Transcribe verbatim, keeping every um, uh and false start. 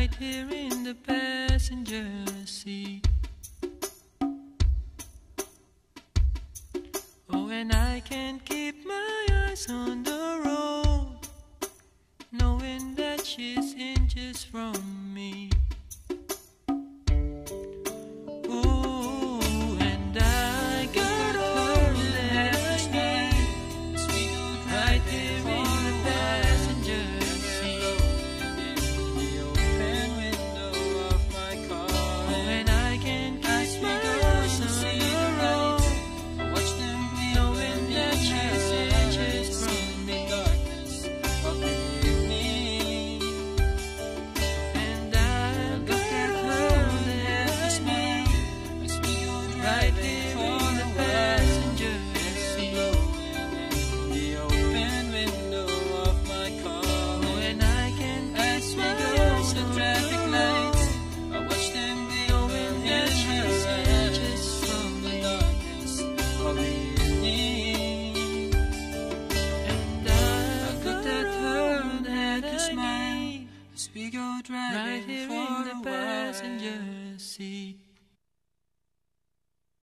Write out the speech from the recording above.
right here in the passenger seat. Oh, and I can't keep my eyes on the road, knowing that she's inches from me. Ooh, and I got all that I need right here in the passenger seat. The open window of my car. Oh, and I can't keep my eyes on the road, watch them bleed, knowing that she's inches from me. Darkness of the evening, and I've got her that is me, right here in the passenger seat. The open window of my car. Oh, and I can as we go the traffic lights, I watch them bleed, knowing that she's inches from the darkness of the evening. And I've looked at her that I need as we go driving Right here for in the a while. passenger seat.